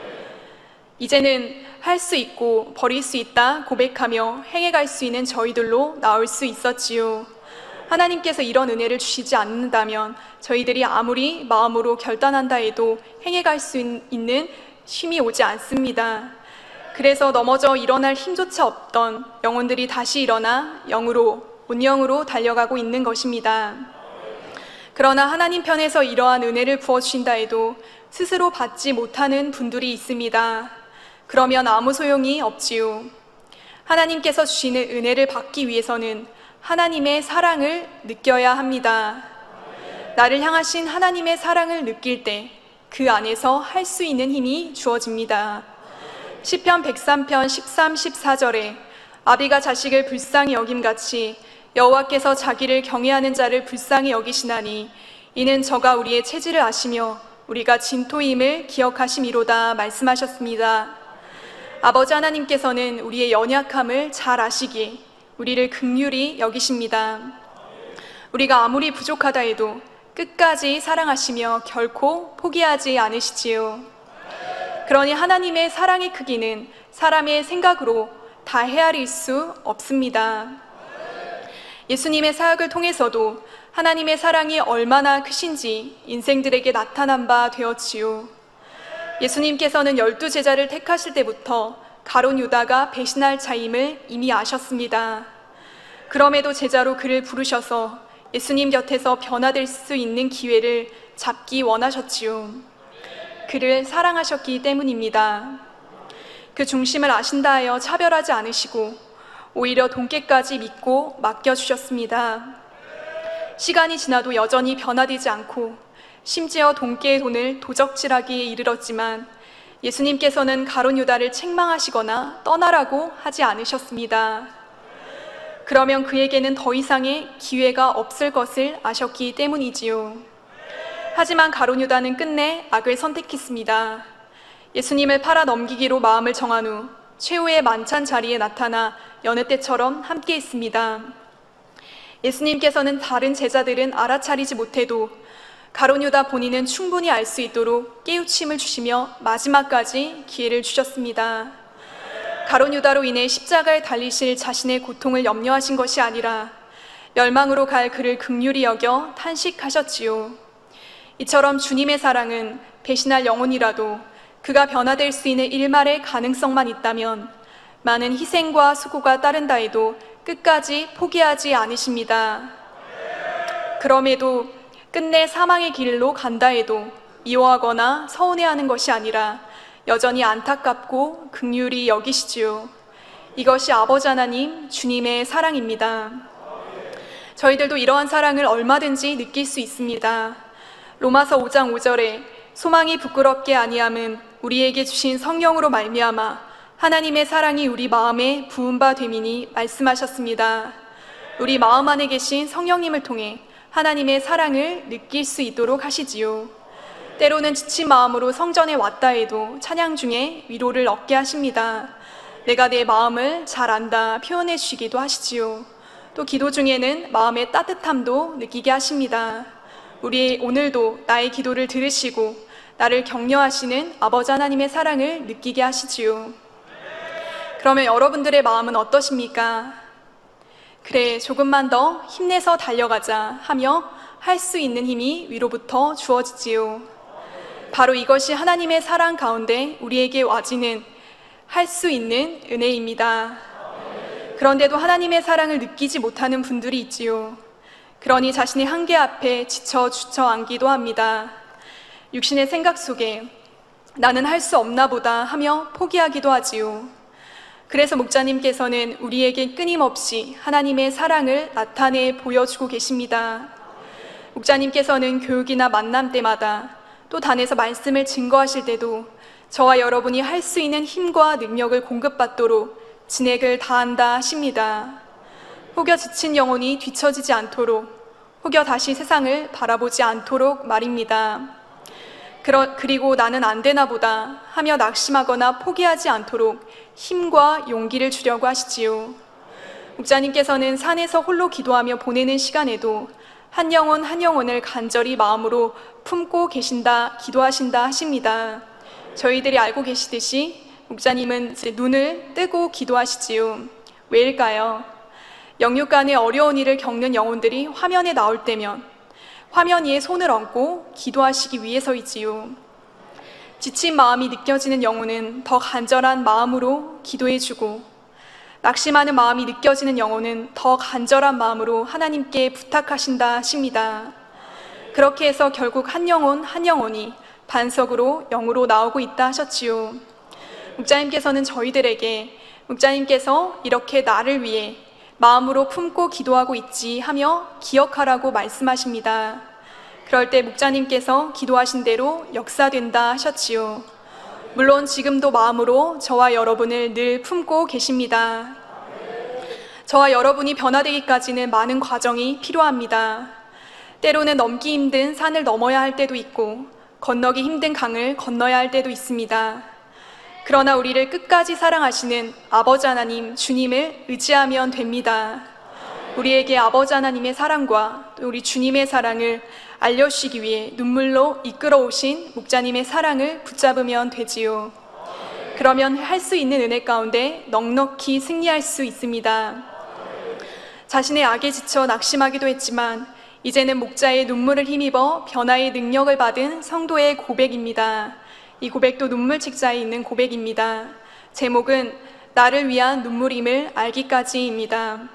이제는 할 수 있고 버릴 수 있다 고백하며 행해갈 수 있는 저희들로 나올 수 있었지요. 하나님께서 이런 은혜를 주시지 않는다면 저희들이 아무리 마음으로 결단한다 해도 행해갈 수 있는 힘이 오지 않습니다. 그래서 넘어져 일어날 힘조차 없던 영혼들이 다시 일어나 영으로, 온영으로 달려가고 있는 것입니다. 그러나 하나님 편에서 이러한 은혜를 부어주신다 해도 스스로 받지 못하는 분들이 있습니다. 그러면 아무 소용이 없지요. 하나님께서 주시는 은혜를 받기 위해서는 하나님의 사랑을 느껴야 합니다. 나를 향하신 하나님의 사랑을 느낄 때 그 안에서 할 수 있는 힘이 주어집니다. 시편 백삼 편 십삼, 십사 절에 아비가 자식을 불쌍히 여김같이 여호와께서 자기를 경외하는 자를 불쌍히 여기시나니 이는 저가 우리의 체질을 아시며 우리가 진토임을 기억하심이로다 말씀하셨습니다. 아버지 하나님께서는 우리의 연약함을 잘 아시기에 우리를 긍휼히 여기십니다. 우리가 아무리 부족하다 해도 끝까지 사랑하시며 결코 포기하지 않으시지요. 그러니 하나님의 사랑의 크기는 사람의 생각으로 다 헤아릴 수 없습니다. 예수님의 사역을 통해서도 하나님의 사랑이 얼마나 크신지 인생들에게 나타난 바 되었지요. 예수님께서는 열두 제자를 택하실 때부터 가룟 유다가 배신할 자임을 이미 아셨습니다. 그럼에도 제자로 그를 부르셔서 예수님 곁에서 변화될 수 있는 기회를 잡기 원하셨지요. 그를 사랑하셨기 때문입니다. 그 중심을 아신다 하여 차별하지 않으시고 오히려 돈깨까지 믿고 맡겨주셨습니다. 시간이 지나도 여전히 변화되지 않고 심지어 돈깨의 돈을 도적질하기에 이르렀지만 예수님께서는 가룟 유다를 책망하시거나 떠나라고 하지 않으셨습니다. 그러면 그에게는 더 이상의 기회가 없을 것을 아셨기 때문이지요. 하지만 가룟 유다는 끝내 악을 선택했습니다. 예수님을 팔아 넘기기로 마음을 정한 후 최후의 만찬 자리에 나타나 여느 때처럼 함께 있습니다. 예수님께서는 다른 제자들은 알아차리지 못해도 가룟 유다 본인은 충분히 알 수 있도록 깨우침을 주시며 마지막까지 기회를 주셨습니다. 가룟 유다로 인해 십자가에 달리실 자신의 고통을 염려하신 것이 아니라 멸망으로 갈 그를 긍휼히 여겨 탄식하셨지요. 이처럼 주님의 사랑은 배신할 영혼이라도 그가 변화될 수 있는 일말의 가능성만 있다면 많은 희생과 수고가 따른다 해도 끝까지 포기하지 않으십니다. 그럼에도 끝내 사망의 길로 간다 해도 미워하거나 서운해하는 것이 아니라 여전히 안타깝고 긍휼히 여기시지요. 이것이 아버지 하나님 주님의 사랑입니다. 저희들도 이러한 사랑을 얼마든지 느낄 수 있습니다. 로마서 오 장 오 절에 소망이 부끄럽게 아니함은 우리에게 주신 성령으로 말미암아 하나님의 사랑이 우리 마음에 부은 바 됨이니 말씀하셨습니다. 우리 마음 안에 계신 성령님을 통해 하나님의 사랑을 느낄 수 있도록 하시지요. 때로는 지친 마음으로 성전에 왔다 해도 찬양 중에 위로를 얻게 하십니다. 내가 내 마음을 잘 안다 표현해 주시기도 하시지요. 또 기도 중에는 마음의 따뜻함도 느끼게 하십니다. 우리 오늘도 나의 기도를 들으시고 나를 격려하시는 아버지 하나님의 사랑을 느끼게 하시지요. 그러면 여러분들의 마음은 어떠십니까? 그래, 조금만 더 힘내서 달려가자 하며 할 수 있는 힘이 위로부터 주어지지요. 바로 이것이 하나님의 사랑 가운데 우리에게 와지는 할 수 있는 은혜입니다. 그런데도 하나님의 사랑을 느끼지 못하는 분들이 있지요. 그러니 자신의 한계 앞에 지쳐 주저앉기도 합니다. 육신의 생각 속에 나는 할 수 없나 보다 하며 포기하기도 하지요. 그래서 목자님께서는 우리에게 끊임없이 하나님의 사랑을 나타내 보여주고 계십니다. 목자님께서는 교육이나 만남 때마다 또 단에서 말씀을 증거하실 때도 저와 여러분이 할 수 있는 힘과 능력을 공급받도록 진액을 다한다 하십니다. 혹여 지친 영혼이 뒤처지지 않도록, 혹여 다시 세상을 바라보지 않도록 말입니다. 그러, 그리고 나는 안 되나 보다 하며 낙심하거나 포기하지 않도록 힘과 용기를 주려고 하시지요. 목자님께서는 산에서 홀로 기도하며 보내는 시간에도 한 영혼 한 영혼을 간절히 마음으로 품고 계신다, 기도하신다 하십니다. 저희들이 알고 계시듯이 목자님은 이제 눈을 뜨고 기도하시지요. 왜일까요? 영육간의 어려운 일을 겪는 영혼들이 화면에 나올 때면 화면 위에 손을 얹고 기도하시기 위해서이지요. 지친 마음이 느껴지는 영혼은 더 간절한 마음으로 기도해주고, 낙심하는 마음이 느껴지는 영혼은 더 간절한 마음으로 하나님께 부탁하신다 하십니다. 그렇게 해서 결국 한 영혼 한 영혼이 반석으로 영으로 나오고 있다 하셨지요. 목자님께서는 저희들에게 목자님께서 이렇게 나를 위해 마음으로 품고 기도하고 있지 하며 기억하라고 말씀하십니다. 그럴 때 목자님께서 기도하신 대로 역사된다 하셨지요. 물론 지금도 마음으로 저와 여러분을 늘 품고 계십니다. 저와 여러분이 변화되기까지는 많은 과정이 필요합니다. 때로는 넘기 힘든 산을 넘어야 할 때도 있고 건너기 힘든 강을 건너야 할 때도 있습니다. 그러나 우리를 끝까지 사랑하시는 아버지 하나님 주님을 의지하면 됩니다. 우리에게 아버지 하나님의 사랑과 또 우리 주님의 사랑을 알려주시기 위해 눈물로 이끌어 오신 목자님의 사랑을 붙잡으면 되지요. 그러면 할 수 있는 은혜 가운데 넉넉히 승리할 수 있습니다. 자신의 악에 지쳐 낙심하기도 했지만 이제는 목자의 눈물을 힘입어 변화의 능력을 받은 성도의 고백입니다. 이 고백도 눈물 책자에 있는 고백입니다. 제목은 나를 위한 눈물임을 알기까지입니다.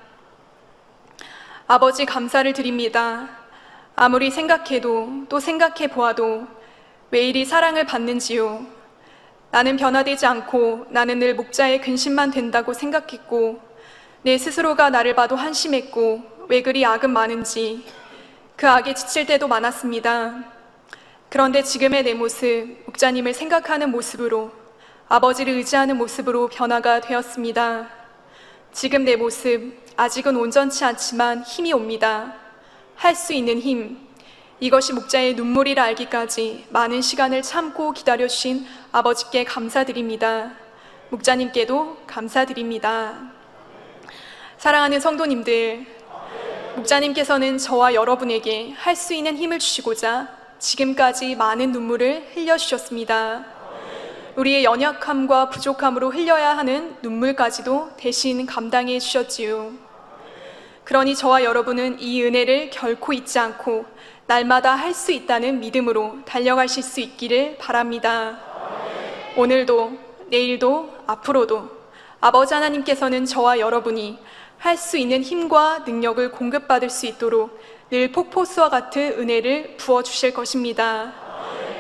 아버지 감사를 드립니다. 아무리 생각해도 또 생각해 보아도 왜 이리 사랑을 받는지요. 나는 변화되지 않고 나는 늘 목자의 근심만 된다고 생각했고 내 스스로가 나를 봐도 한심했고 왜 그리 악은 많은지 그 악에 지칠 때도 많았습니다. 그런데 지금의 내 모습, 목자님을 생각하는 모습으로 아버지를 의지하는 모습으로 변화가 되었습니다. 지금 내 모습 아직은 온전치 않지만 힘이 옵니다. 할 수 있는 힘, 이것이 목자의 눈물이라 알기까지 많은 시간을 참고 기다려주신 아버지께 감사드립니다. 목자님께도 감사드립니다. 사랑하는 성도님들, 목자님께서는 저와 여러분에게 할 수 있는 힘을 주시고자 지금까지 많은 눈물을 흘려주셨습니다. 우리의 연약함과 부족함으로 흘려야 하는 눈물까지도 대신 감당해 주셨지요. 그러니 저와 여러분은 이 은혜를 결코 잊지 않고 날마다 할 수 있다는 믿음으로 달려가실 수 있기를 바랍니다. 오늘도 내일도 앞으로도 아버지 하나님께서는 저와 여러분이 할 수 있는 힘과 능력을 공급받을 수 있도록 늘 폭포수와 같은 은혜를 부어주실 것입니다.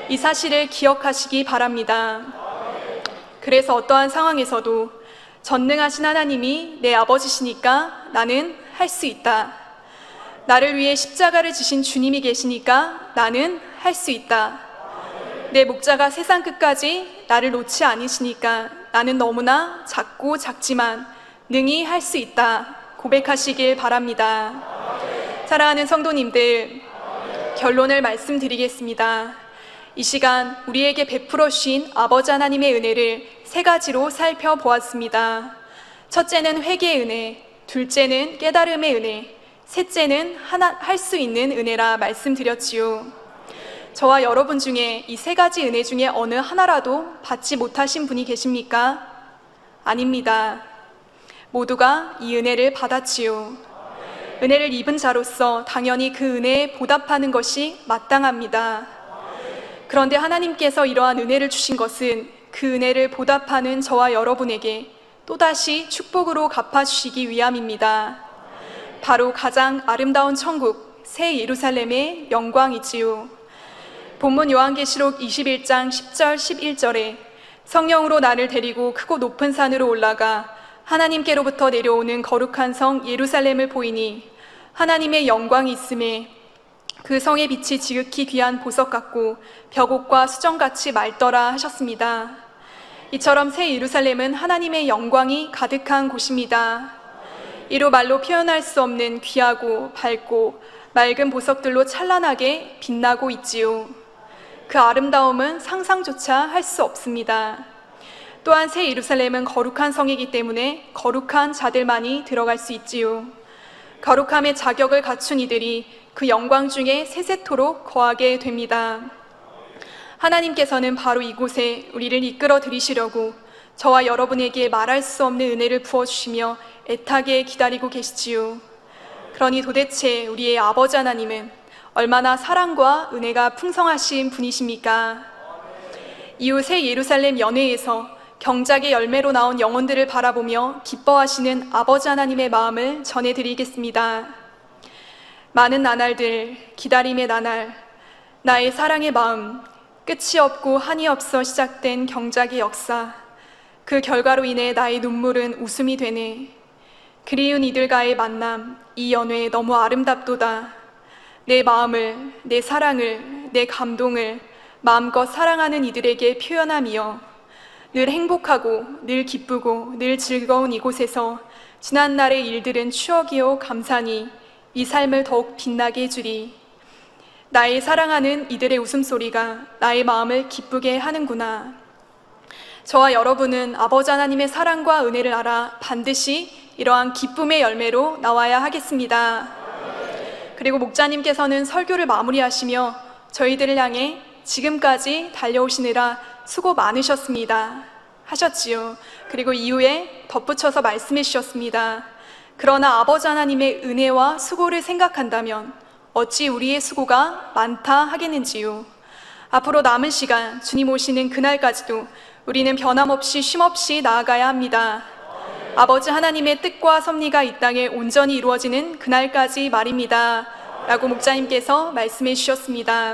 이 사실을 기억하시기 바랍니다. 그래서 어떠한 상황에서도 전능하신 하나님이 내 아버지시니까 나는 할 수 있다. 나를 위해 십자가를 지신 주님이 계시니까 나는 할 수 있다. 내 목자가 세상 끝까지 나를 놓지 않으시니까 나는 너무나 작고 작지만 능히 할 수 있다. 고백하시길 바랍니다. 사랑하는 성도님들, 결론을 말씀드리겠습니다. 이 시간 우리에게 베풀어 주신 아버지 하나님의 은혜를 세 가지로 살펴보았습니다. 첫째는 회개의 은혜, 둘째는 깨달음의 은혜, 셋째는 할 수 있는 은혜라 말씀드렸지요. 저와 여러분 중에 이 세 가지 은혜 중에 어느 하나라도 받지 못하신 분이 계십니까? 아닙니다. 모두가 이 은혜를 받았지요. 은혜를 입은 자로서 당연히 그 은혜에 보답하는 것이 마땅합니다. 그런데 하나님께서 이러한 은혜를 주신 것은 그 은혜를 보답하는 저와 여러분에게 또다시 축복으로 갚아주시기 위함입니다. 바로 가장 아름다운 천국, 새 예루살렘의 영광이지요. 본문 요한계시록 이십일 장 십 절 십일 절에 성령으로 나를 데리고 크고 높은 산으로 올라가 하나님께로부터 내려오는 거룩한 성 예루살렘을 보이니 하나님의 영광이 있음에 그 성의 빛이 지극히 귀한 보석 같고 벽옥과 수정같이 맑더라 하셨습니다. 이처럼 새 예루살렘은 하나님의 영광이 가득한 곳입니다. 이로 말로 표현할 수 없는 귀하고 밝고 맑은 보석들로 찬란하게 빛나고 있지요. 그 아름다움은 상상조차 할 수 없습니다. 또한 새 예루살렘은 거룩한 성이기 때문에 거룩한 자들만이 들어갈 수 있지요. 거룩함의 자격을 갖춘 이들이 그 영광 중에 세세토록 거하게 됩니다. 하나님께서는 바로 이곳에 우리를 이끌어 들이시려고 저와 여러분에게 말할 수 없는 은혜를 부어주시며 애타게 기다리고 계시지요. 그러니 도대체 우리의 아버지 하나님은 얼마나 사랑과 은혜가 풍성하신 분이십니까? 이후 새 예루살렘 연회에서 경작의 열매로 나온 영혼들을 바라보며 기뻐하시는 아버지 하나님의 마음을 전해드리겠습니다. 많은 나날들, 기다림의 나날, 나의 사랑의 마음, 끝이 없고 한이 없어 시작된 경작의 역사, 그 결과로 인해 나의 눈물은 웃음이 되네. 그리운 이들과의 만남, 이 연회 너무 아름답도다. 내 마음을, 내 사랑을, 내 감동을 마음껏 사랑하는 이들에게 표현하며 늘 행복하고 늘 기쁘고 늘 즐거운 이곳에서 지난날의 일들은 추억이요 감사니 이 삶을 더욱 빛나게 해주리. 나의 사랑하는 이들의 웃음소리가 나의 마음을 기쁘게 하는구나. 저와 여러분은 아버지 하나님의 사랑과 은혜를 알아 반드시 이러한 기쁨의 열매로 나와야 하겠습니다. 그리고 목자님께서는 설교를 마무리하시며 저희들을 향해 지금까지 달려오시느라 수고 많으셨습니다 하셨지요. 그리고 이후에 덧붙여서 말씀해 주셨습니다. 그러나 아버지 하나님의 은혜와 수고를 생각한다면 어찌 우리의 수고가 많다 하겠는지요. 앞으로 남은 시간 주님 오시는 그날까지도 우리는 변함없이 쉼없이 나아가야 합니다. 아버지 하나님의 뜻과 섭리가 이 땅에 온전히 이루어지는 그날까지 말입니다 라고 목자님께서 말씀해 주셨습니다.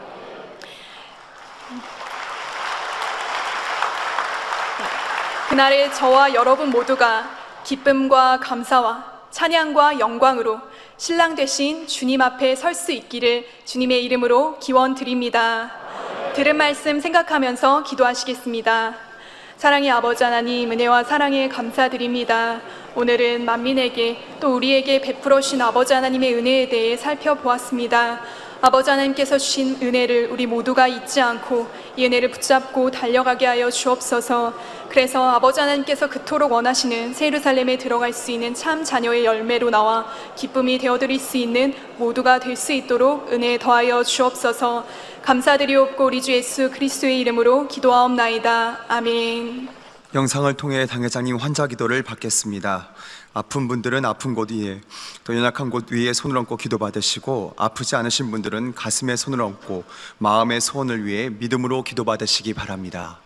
그날에 저와 여러분 모두가 기쁨과 감사와 찬양과 영광으로 신랑 되신 주님 앞에 설 수 있기를 주님의 이름으로 기원드립니다. 들은 말씀 생각하면서 기도하시겠습니다. 사랑의 아버지 하나님, 은혜와 사랑에 감사드립니다. 오늘은 만민에게 또 우리에게 베풀어 주신 아버지 하나님의 은혜에 대해 살펴보았습니다. 아버지 하나님께서 주신 은혜를 우리 모두가 잊지 않고 이 은혜를 붙잡고 달려가게 하여 주옵소서. 그래서 아버지 하나님께서 그토록 원하시는 새 예루살렘에 들어갈 수 있는 참 자녀의 열매로 나와 기쁨이 되어드릴 수 있는 모두가 될 수 있도록 은혜 더하여 주옵소서. 감사드리옵고 우리 주 예수 그리스도의 이름으로 기도하옵나이다. 아멘. 영상을 통해 당회장님 환자 기도를 받겠습니다. 아픈 분들은 아픈 곳 위에, 또 연약한 곳 위에 손을 얹고 기도받으시고, 아프지 않으신 분들은 가슴에 손을 얹고 마음의 소원을 위해 믿음으로 기도받으시기 바랍니다.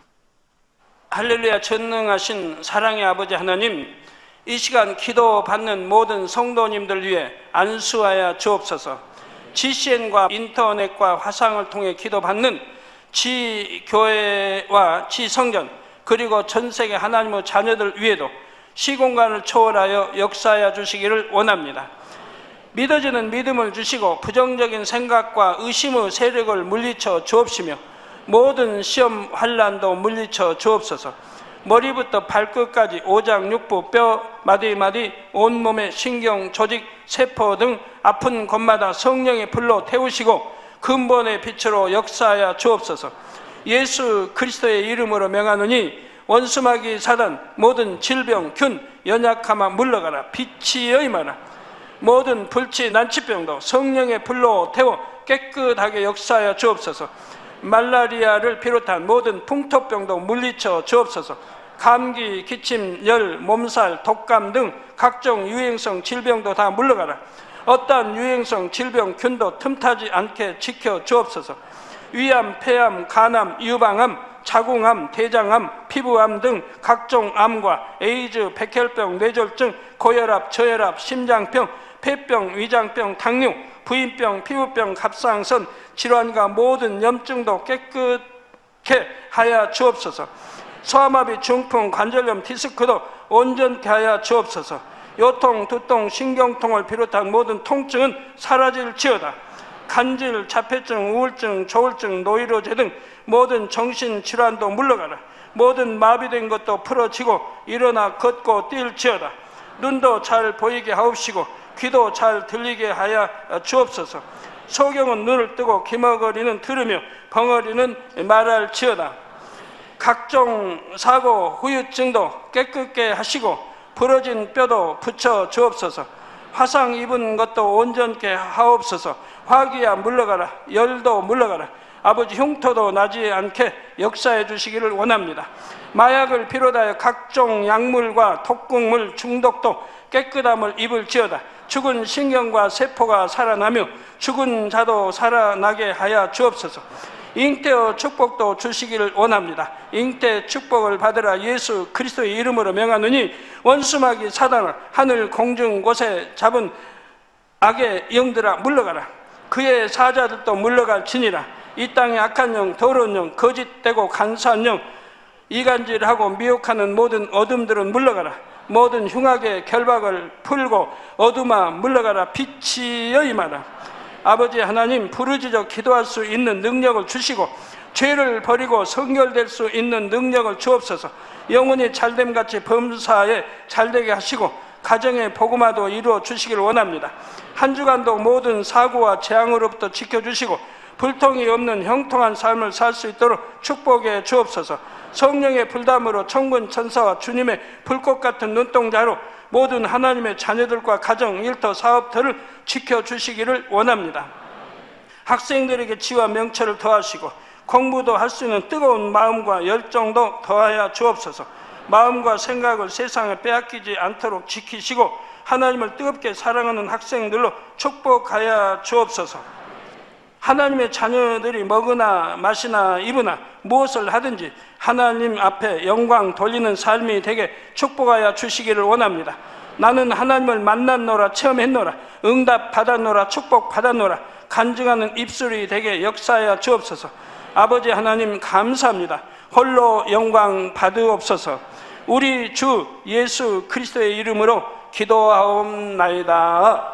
할렐루야. 전능하신 사랑의 아버지 하나님, 이 시간 기도받는 모든 성도님들 위해 안수하여 주옵소서. 지씨엔과 인터넷과 화상을 통해 기도받는 지교회와 지성전 그리고 전 세계 하나님의 자녀들 위에도 시공간을 초월하여 역사하여 주시기를 원합니다. 믿어지는 믿음을 주시고 부정적인 생각과 의심의 세력을 물리쳐 주옵시며 모든 시험 환난도 물리쳐 주옵소서. 머리부터 발끝까지 오장육부 뼈 마디마디 온몸의 신경 조직 세포 등 아픈 곳마다 성령의 불로 태우시고 근본의 빛으로 역사하여 주옵소서. 예수 그리스도의 이름으로 명하노니 원수마귀 사단 모든 질병 균 연약함아 물러가라. 빛이 여임하라. 모든 불치 난치병도 성령의 불로 태워 깨끗하게 역사하여 주옵소서. 말라리아를 비롯한 모든 풍토병도 물리쳐 주옵소서. 감기, 기침, 열, 몸살, 독감 등 각종 유행성 질병도 다 물러가라. 어떠한 유행성 질병 균도 틈타지 않게 지켜 주옵소서. 위암, 폐암, 간암, 유방암, 자궁암, 대장암, 피부암 등 각종 암과 에이즈, 백혈병, 뇌졸중, 고혈압, 저혈압, 심장병, 폐병, 위장병, 당뇨, 부인병, 피부병, 갑상선 질환과 모든 염증도 깨끗게 하여 주옵소서. 소아마비, 중풍, 관절염, 디스크도 온전케 하여 주옵소서. 요통, 두통, 신경통을 비롯한 모든 통증은 사라질지어다. 간질, 자폐증, 우울증, 조울증, 노이로제 등 모든 정신질환도 물러가라. 모든 마비된 것도 풀어지고 일어나 걷고 뛸지어다. 눈도 잘 보이게 하옵시고 귀도 잘 들리게 하여 주옵소서. 소경은 눈을 뜨고 기머거리는 들으며 벙어리는 말할지어다. 각종 사고, 후유증도 깨끗게 하시고 부러진 뼈도 붙여 주옵소서. 화상 입은 것도 온전케 하옵소서. 화기야 물러가라. 열도 물러가라. 아버지 흉터도 나지 않게 역사해 주시기를 원합니다. 마약을 비롯하여 각종 약물과 독극물 중독도 깨끗함을 입을지어다. 죽은 신경과 세포가 살아나며 죽은 자도 살아나게 하여 주옵소서. 잉태의 축복도 주시기를 원합니다. 잉태 축복을 받으라. 예수 그리스도의 이름으로 명하노니 원수마귀 사단을 하늘 공중 곳에 잡은 악의 영들아 물러가라. 그의 사자들도 물러갈지니라. 이 땅의 악한 영, 더러운 영, 거짓되고 간사한 영, 이간질하고 미혹하는 모든 어둠들은 물러가라. 모든 흉악의 결박을 풀고 어둠아 물러가라. 빛이 여임하라. 아버지 하나님, 부르짖어 기도할 수 있는 능력을 주시고 죄를 버리고 성결될 수 있는 능력을 주옵소서. 영혼이 잘됨같이 범사에 잘되게 하시고 가정의 복음화도 이루어 주시기를 원합니다. 한 주간도 모든 사고와 재앙으로부터 지켜주시고 불통이 없는 형통한 삶을 살 수 있도록 축복해 주옵소서. 성령의 불담으로 천군 천사와 주님의 불꽃 같은 눈동자로 모든 하나님의 자녀들과 가정, 일터, 사업들을 지켜주시기를 원합니다. 학생들에게 지와 명철을 더하시고 공부도 할 수 있는 뜨거운 마음과 열정도 더하여 주옵소서. 마음과 생각을 세상에 빼앗기지 않도록 지키시고 하나님을 뜨겁게 사랑하는 학생들로 축복하여 주옵소서. 하나님의 자녀들이 먹으나 마시나 입으나 무엇을 하든지 하나님 앞에 영광 돌리는 삶이 되게 축복하여 주시기를 원합니다. 나는 하나님을 만났노라, 체험했노라, 응답 받았노라, 축복 받았노라, 간증하는 입술이 되게 역사하여 주옵소서. 아버지 하나님 감사합니다. 홀로 영광 받으옵소서. 우리 주 예수 그리스도의 이름으로 기도하옵나이다.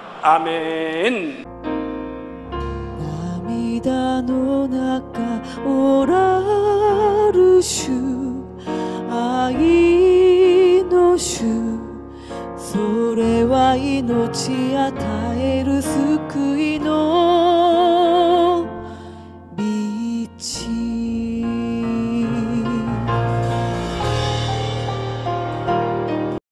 아멘. 涙の中おらる主、愛の主、それは命与える救い